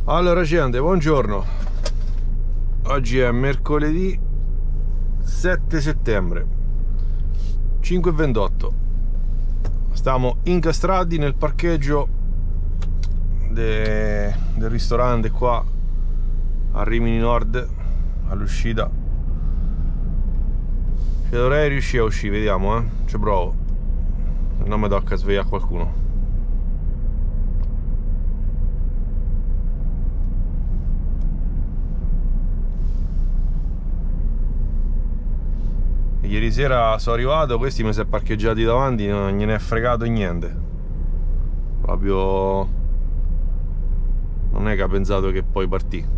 Allora gente, buongiorno. Oggi è mercoledì 7 settembre 5:28. Stiamo incastrati nel parcheggio del ristorante qua a Rimini Nord, all'uscita. Che dovrei riuscire a uscire, vediamo, ci provo. Non mi tocca svegliare qualcuno. Ieri sera sono arrivato, questi mi si è parcheggiati davanti, non gliene è fregato niente. Proprio non è che ha pensato che poi partì.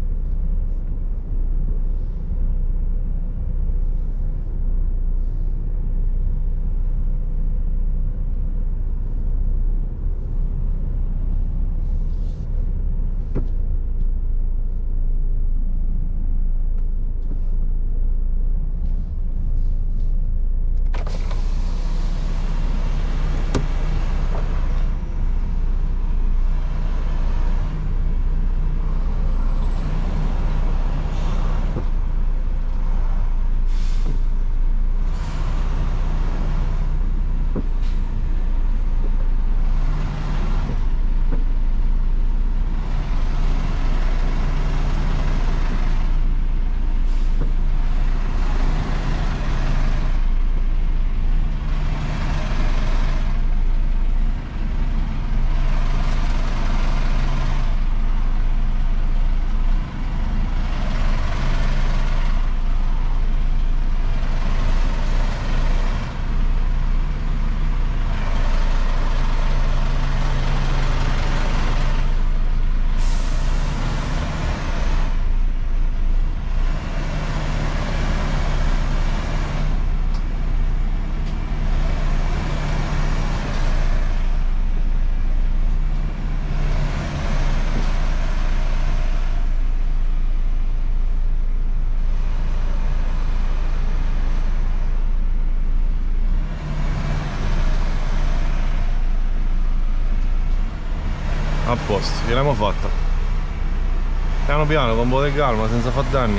A posto, gliel'abbiamo fatta. Piano piano, con un po' di calma, senza far danni.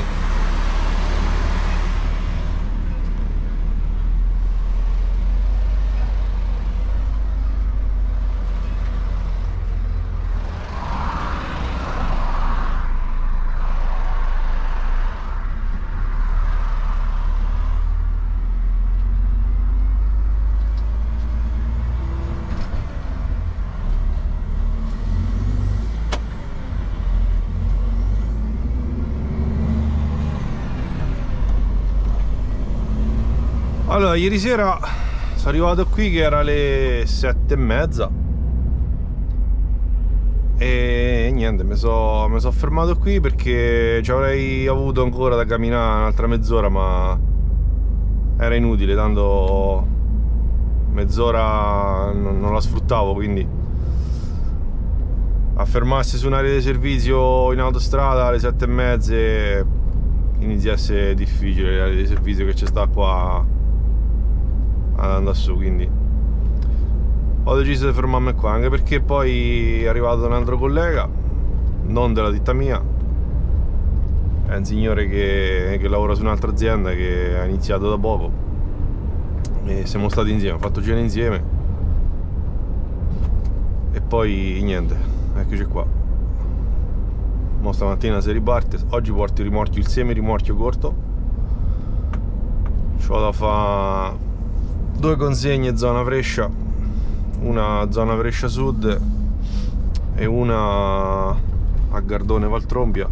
Allora, ieri sera sono arrivato qui che era le 7:30 e niente, mi so fermato qui perché ci avrei avuto ancora da camminare un'altra mezz'ora, ma era inutile, tanto mezz'ora non la sfruttavo, quindi a fermarsi su un'area di servizio in autostrada alle 7:30 inizia a essere difficile. L'area di servizio che c'è sta qua andando su, quindi ho deciso di fermarmi qua, anche perché poi è arrivato un altro collega, non della ditta mia, è un signore che lavora su un'altra azienda che ha iniziato da poco e siamo stati insieme, ho fatto cena insieme e poi niente, eccoci qua. Mo stamattina si riparte, oggi porto il semi-rimorchio corto, ci vado a fare 2 consegne zona Brescia, una zona Brescia Sud e una a Gardone Valtrompia,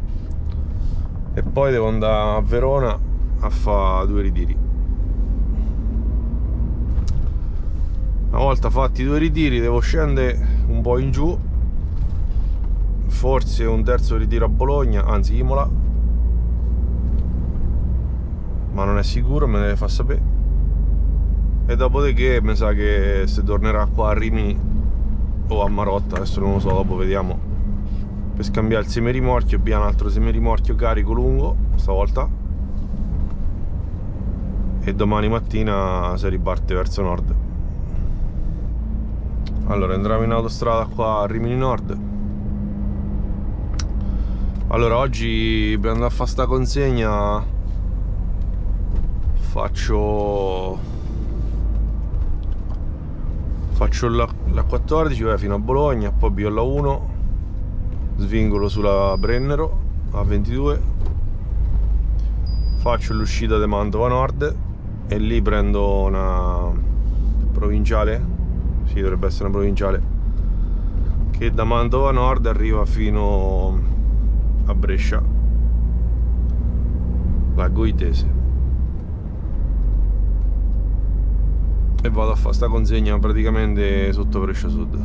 e poi devo andare a Verona a fare 2 ritiri. Una volta fatti 2 ritiri devo scendere un po' in giù, forse un terzo ritiro a Bologna, anzi Imola, ma non è sicuro, me ne deve far sapere. E dopodiché mi sa che se tornerà qua a Rimini o a Marotta, adesso non lo so, dopo vediamo, per scambiare il semirimorchio e via un altro semirimorchio carico lungo stavolta, e domani mattina si riparte verso nord. Allora, entriamo in autostrada qua a Rimini Nord, Allora, oggi per andare a fare sta consegna faccio la 14, vai fino a Bologna, poi via la 1, svingolo sulla Brennero a 22, faccio l'uscita di Mantova Nord e lì prendo una provinciale, sì, dovrebbe essere una provinciale, che da Mantova Nord arriva fino a Brescia, la Goitese, e vado a fare sta consegna praticamente sotto Brescia Sud.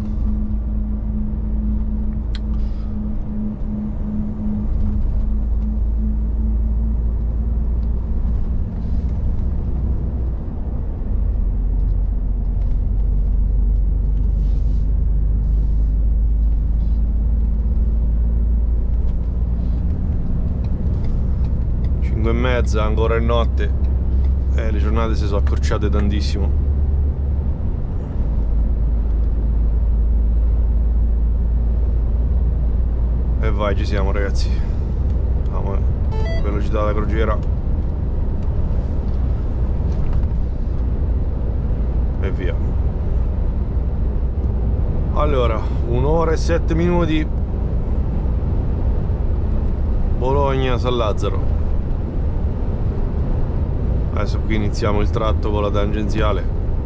E mezza, ancora è notte, le giornate si sono accorciate tantissimo. E vai, ci siamo ragazzi, andiamo, velocità da crociera e via. Allora, 1 ora e 7 minuti, Bologna San Lazzaro. Adesso qui iniziamo il tratto con la tangenziale.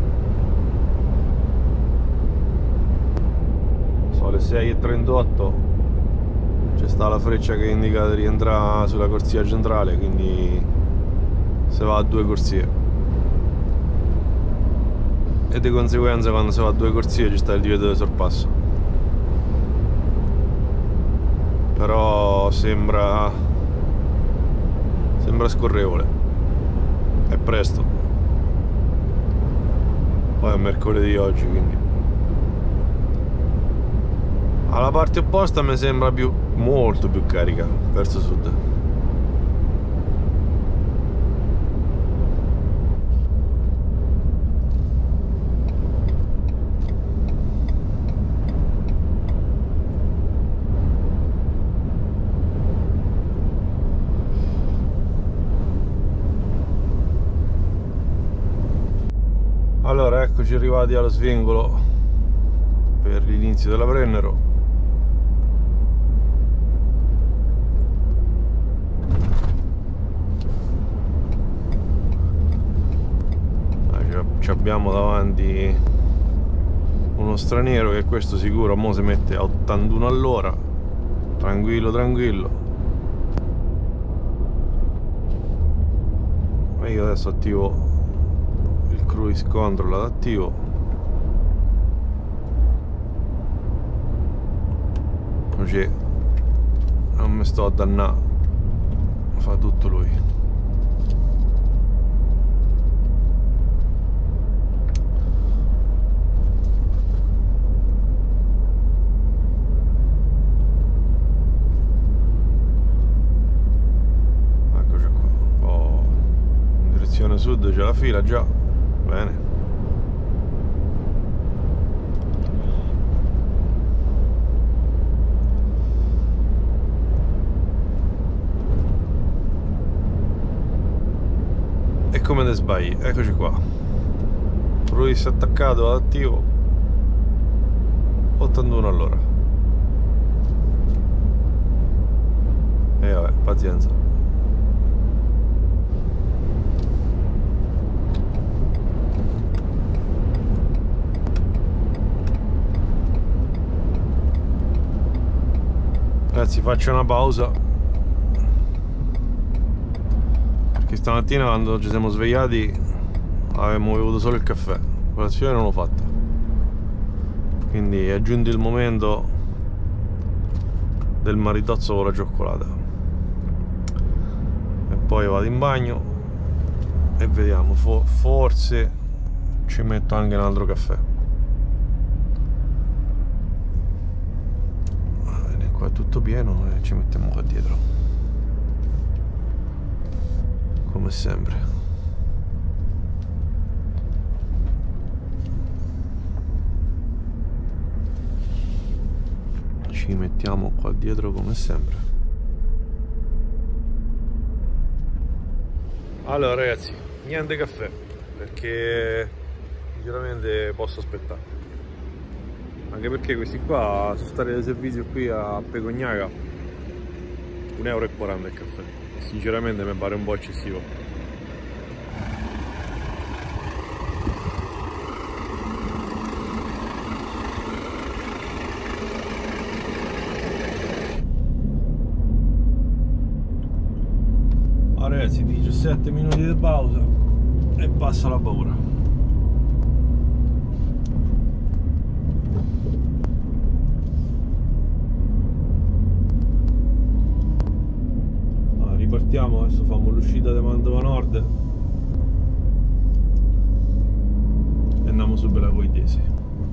Sono le 6:38. C'è sta la freccia che indica di rientrare sulla corsia centrale, quindi si va a 2 corsie. E di conseguenza quando si va a 2 corsie ci sta il divieto di sorpasso. Però sembra scorrevole. È presto, poi è mercoledì oggi, quindi alla parte opposta mi sembra molto più carica verso sud. Allora, eccoci arrivati allo svingolo per l'inizio della Brennero. Ci abbiamo davanti uno straniero che questo sicuro mo si mette a 81 all'ora, tranquillo tranquillo. E io adesso attivo cruise control adattivo, così non mi sto a dannare, fa tutto lui. Eccoci qua. Oh, in direzione sud c'è la fila già. Bene. E come te sbagli? Eccoci qua. Cruise attaccato, attivo, 81 all'ora. E vabbè, pazienza. Ragazzi, faccio una pausa perché stamattina quando ci siamo svegliati avevamo bevuto solo il caffè, colazione non l'ho fatta, quindi è giunto il momento del maritozzo con la cioccolata e poi vado in bagno e vediamo, forse ci metto anche un altro caffè. Qua è tutto pieno e ci mettiamo qua dietro come sempre. Ci mettiamo qua dietro come sempre. Allora ragazzi, niente caffè, perché sinceramente posso aspettare, anche perché questi qua sono stati di servizio qui a Pecognaga, 1,40 euro il caffè, e sinceramente mi pare un po' eccessivo. Ragazzi, 17 minuti di pausa e passa la paura. Allora, ripartiamo, adesso facciamo l'uscita di Mantova Nord e andiamo su Bella Coitese.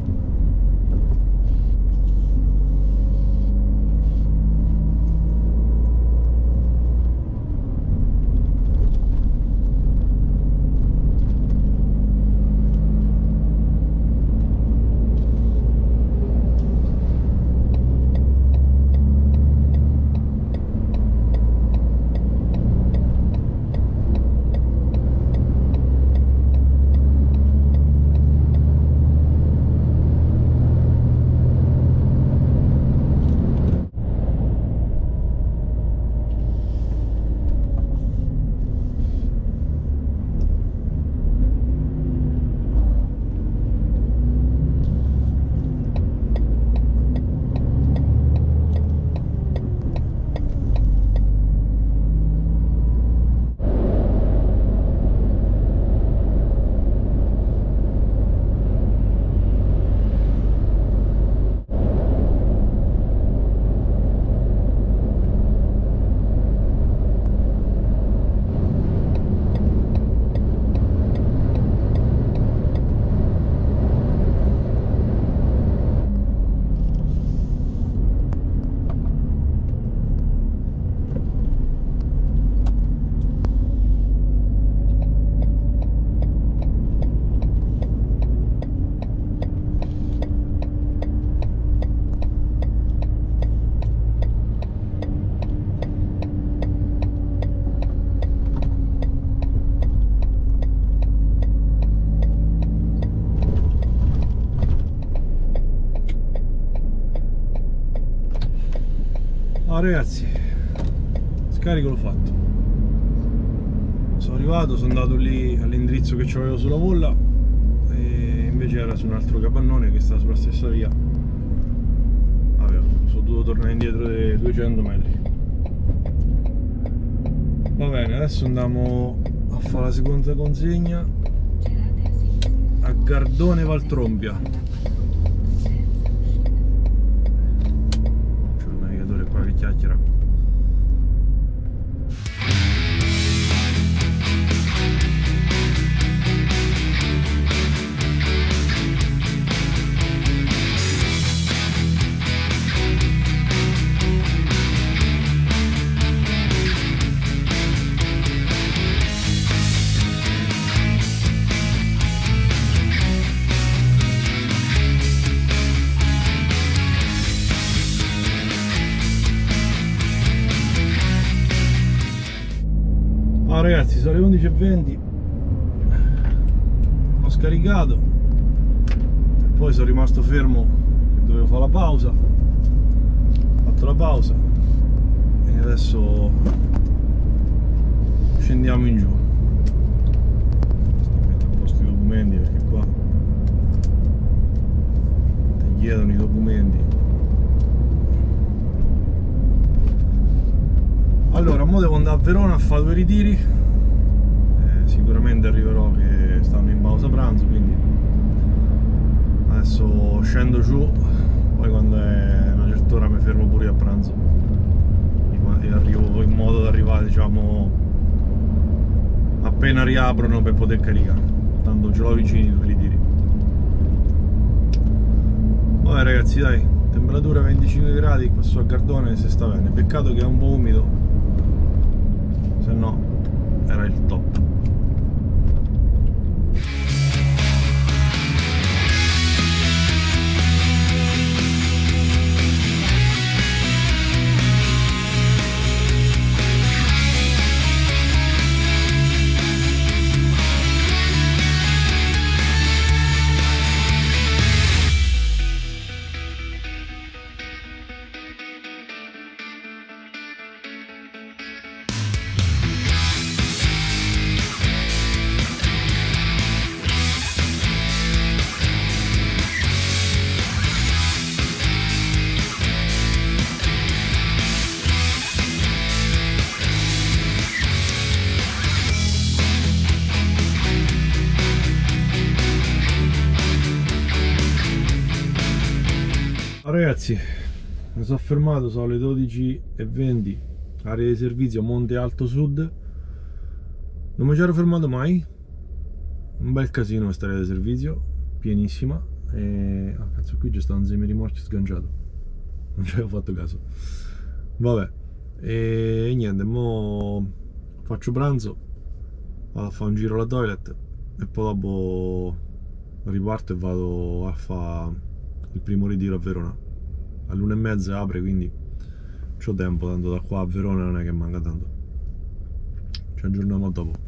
Ragazzi, scarico l'ho fatto, sono arrivato, sono andato lì all'indirizzo che c'avevo sulla molla e invece era su un altro capannone che sta sulla stessa via. Sono dovuto tornare indietro di 200 metri. Va bene, adesso andiamo a fare la seconda consegna a Gardone Valtrompia. Che chiacchiera. Ragazzi, sono le 11:20, ho scaricato, poi sono rimasto fermo che dovevo fare la pausa, ho fatto la pausa e adesso scendiamo in giù. Metto a posto i documenti perché qua ti chiedono i documenti. Allora, mo devo andare a Verona a fare 2 ritiri, sicuramente arriverò che stanno in pausa pranzo, quindi adesso scendo giù, poi quando è una certa ora mi fermo pure a pranzo e arrivo in modo da arrivare, diciamo, appena riaprono per poter caricare, tanto ce l'ho vicini 2 ritiri. Vabbè ragazzi, dai, temperatura 25 gradi qua su a Gardone, se sta bene, peccato che è un po' umido, se no era il top. Ragazzi, mi sono fermato, sono le 12:20, area di servizio Monte Alto Sud. Non mi c'ero fermato mai, un bel casino questa area di servizio, pienissima. E cazzo, qui c'è stato un semirimorchio sganciato, non ci avevo fatto caso. Vabbè, e niente, mo faccio pranzo, vado a fare un giro alla toilet e poi dopo riparto e vado a fare il primo ritiro a Verona. all'1:30 apre, quindi c'ho tempo, tanto da qua a Verona non è che manca tanto. Ci aggiorniamo dopo.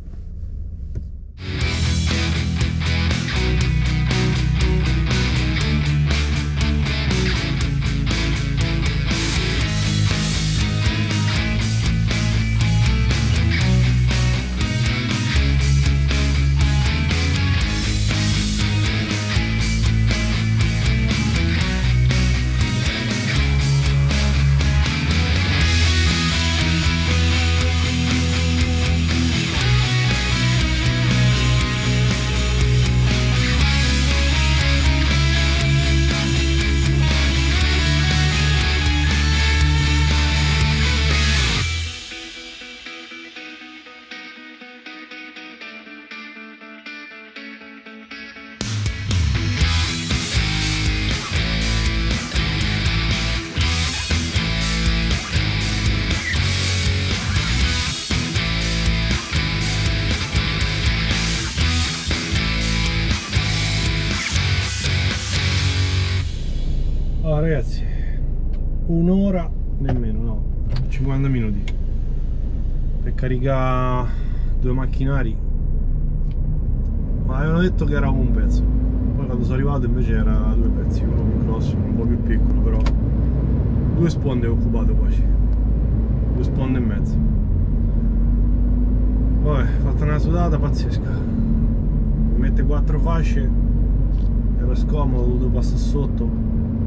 Allora ragazzi, un'ora nemmeno, no, 50 minuti per caricare 2 macchinari, ma avevano detto che era un pezzo, poi quando sono arrivato invece era 2 pezzi, uno più grosso, uno un po' più piccolo, però 2 sponde occupato quasi, 2 sponde e mezzo. Vabbè, fatta una sudata pazzesca, mi mette 4 fasce, era scomodo, ho dovuto passare sotto.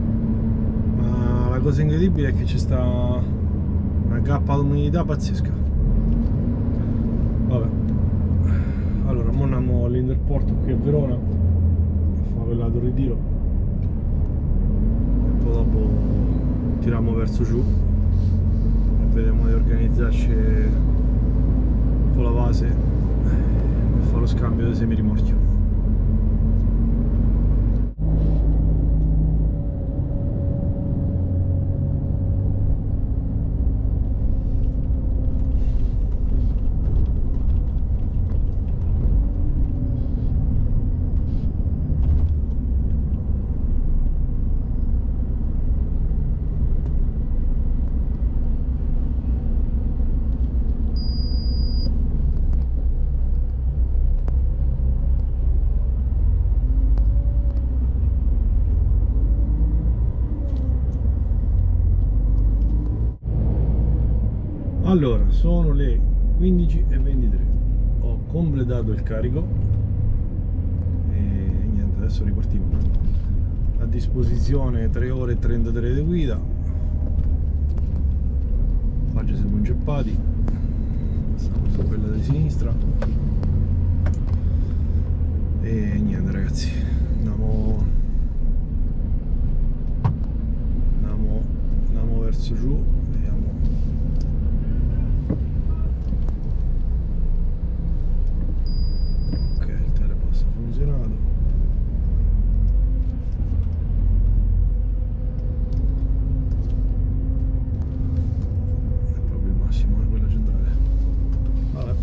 La cosa incredibile è che c'è sta una cappa d'umidità pazzesca. Vabbè, allora mo andiamo all'interporto qui a Verona a fare quell'altro ritiro e poi dopo tiriamo verso giù e vediamo di organizzarci con la base per fare lo scambio dei semirimorchio. Allora, sono le 15:23, ho completato il carico e niente, adesso ripartiamo. A disposizione 3 ore e 33 di guida, oggi siamo inceppati, passiamo su quella di sinistra e niente ragazzi, andiamo verso giù, vediamo. Funzionato. È proprio il massimo, è quella centrale. Vabbè.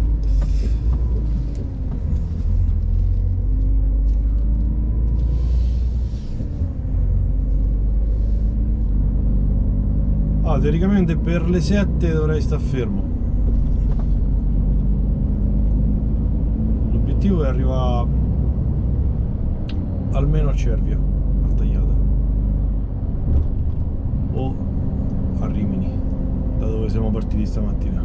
Teoricamente per le 7 dovrei star fermo. L'obiettivo è arrivare almeno a Cervia, a Tagliata, o a Rimini, da dove siamo partiti stamattina.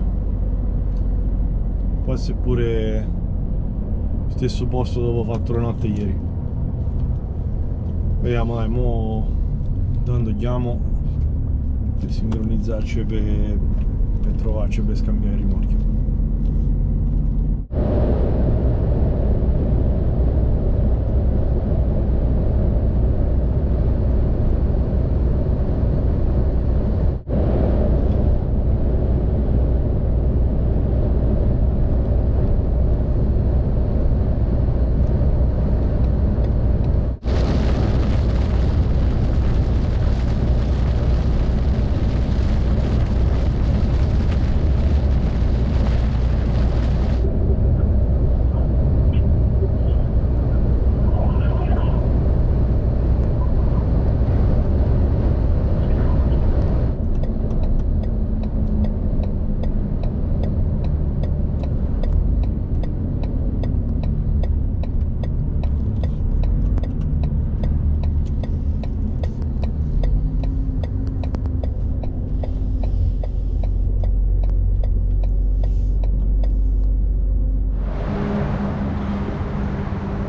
Può essere pure stesso posto dove ho fatto la notte ieri. Vediamo, dai, mo tanto andiamo per sincronizzarci per trovarci per scambiare il rimorchio.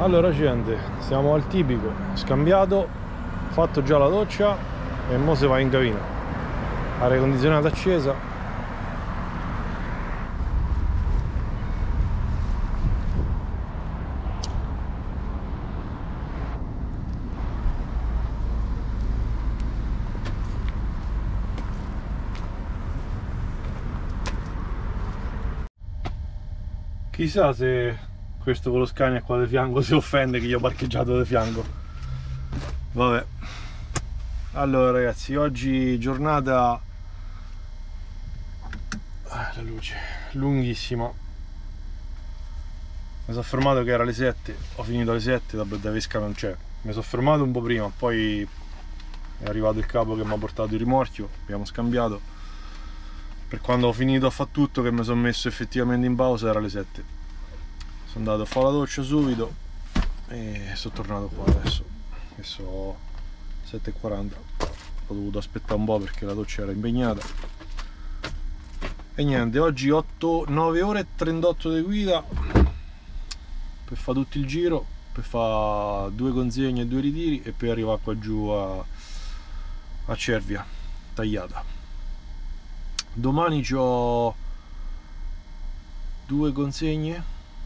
Allora gente, siamo al tipico, scambiato, fatto già la doccia e mo si va in cabina. Aria condizionata accesa. Chissà se questo con lo Scania qua di fianco si offende che io ho parcheggiato di fianco. Vabbè. Allora ragazzi, oggi giornata la luce lunghissima. Mi sono fermato che era alle 7, ho finito alle 7, da Vesca non c'è. Mi sono fermato un po' prima, poi è arrivato il capo che mi ha portato il rimorchio, abbiamo scambiato. Per quando ho finito a fare tutto, che mi sono messo effettivamente in pausa, era alle 7. Sono andato a fare la doccia subito e sono tornato qua adesso, che sono 7:40. Ho dovuto aspettare un po' perché la doccia era impegnata. E niente, oggi 9 ore e 38 di guida per fare tutto il giro, per fare 2 consegne e 2 ritiri e poi arrivare qua giù a Cervia, tagliata. Domani c'ho 2 consegne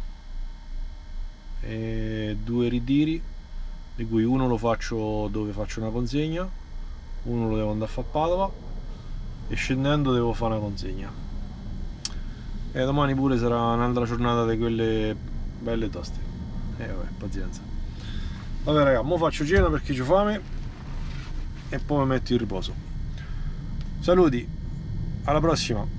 e 2 ritiri, di cui uno lo faccio dove faccio una consegna, uno lo devo andare a fare a Padova e scendendo devo fare una consegna. E domani pure sarà un'altra giornata di quelle belle toste. Vabbè, pazienza. Vabbè raga, mo faccio cena perché c'ho fame e poi mi metto in riposo. Saluti! Alla prossima!